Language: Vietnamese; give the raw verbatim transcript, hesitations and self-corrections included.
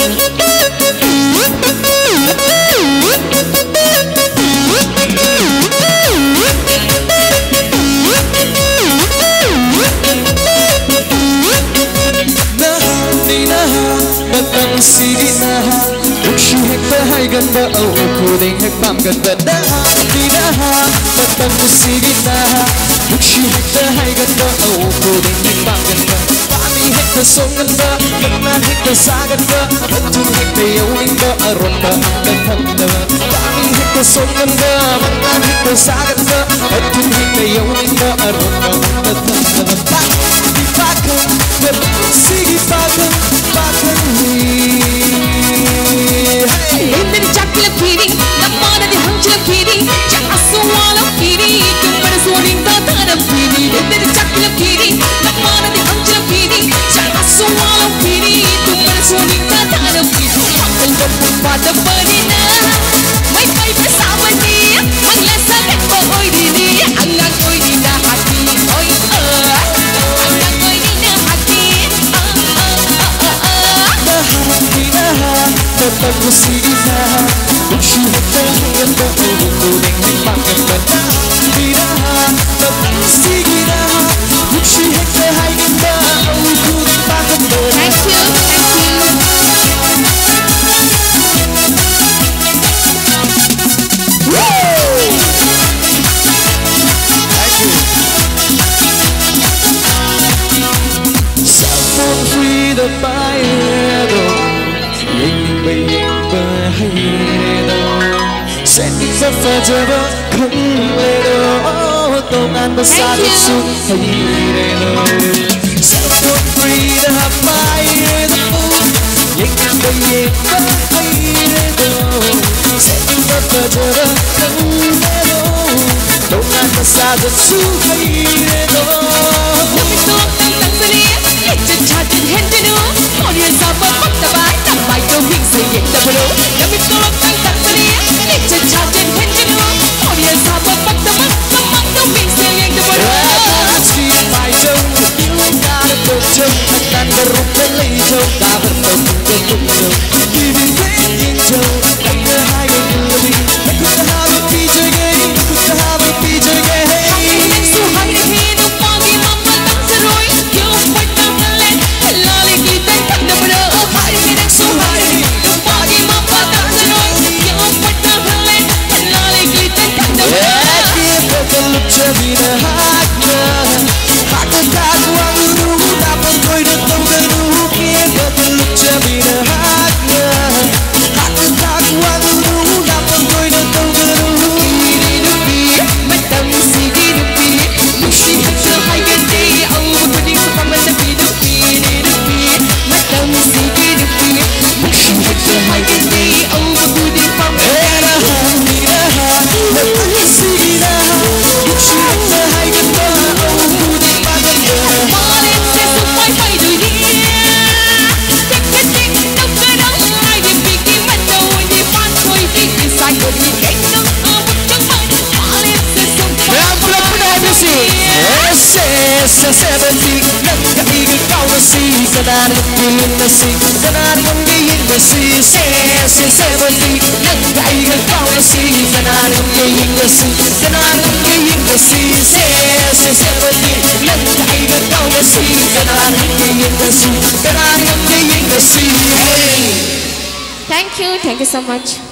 Ganda au kuning hek pam ganda dah di dah batang musigi dah bukshi hek dah hai ganda au kuning hek pam ganda pami hek dah song ganda ganda hek dah sa ganda batun hek dah yawing dah aronda angkat handa pami hek dah song ganda ganda hek dah sa ganda batun hek dah yawing dah aronda angkat handa pak di pakan musigi pakan pakan Indri chakla phiri, namana di hanchla phiri, chasu wala phiri, tumbar soning da thara phiri. Indri chakla phiri, namana di hanchla phiri, chasu wala phiri, tumbar soning da thara phiri. Pakal bakku pada parina, mai mai pesawani, mangla sagat ko oi dini, angang oi dina hati, oi ah, angang oi dina hati, ah ah ah ah. Dah dina batang musigi dah bukshi hek dah ganda au kuning hek pam ganda di dah batang musigi dah bukshi hek dah hai ganda au kuning pam ganda. Thank you, thank you. Thank you. Someone free the fire. Bây bờ hay đâu sẽ đi khắp phá giờ không lẽ đâu công an bờ xa đất xuống hay đâu set for free the fire the moon những bây bờ hay đâu sẽ đi khắp phá giờ không lẽ đâu công an bờ xa đất xuống hay đâu Let me talk tăng tăng sân đi, hãy chân cha chân hết chân nữa, mọi người sao mà bắt ta bái, ta bài câu hình xây dựng ta bờ lỗ. Let me talk tăng tăng sân đi, hãy chân cha chân hết chân nữa, mọi người sao mà bắt ta bái, ta bài câu hình xây dựng ta bờ lỗ. Chỉ bài châu, yêu ta đã bờ châu, anh đang bờ rục bên lấy châu, ta vẫn bờ rục bên cùng châu. Vì vì thế nhìn châu, anh đã hai người người đi, anh cũng đã hai người đi chơi gay, cũng đã hai người đi chơi gay. Vida hakna hakna kagwang dulu dapat koi datang dulu kia betul vida hakna hakna kagwang dulu dapat koi datang dulu ini dupi macam sigi dupi mesti kita hai gede au berding sama tapi dupi ini dupi macam sigi dupi mesti kita hai gede au berding sama era vida hakna sigi dah seventy nang kaigan kau nasi kanan pilih nasi kanan ngomongin nasi seventy nang kaigan kau nasi kanan ngomongin nasi kanan ngomongin nasi seventy nang kaigan kau nasi kanan ngomongin nasi kanan ngomongin nasi. Thank you, thank you so much.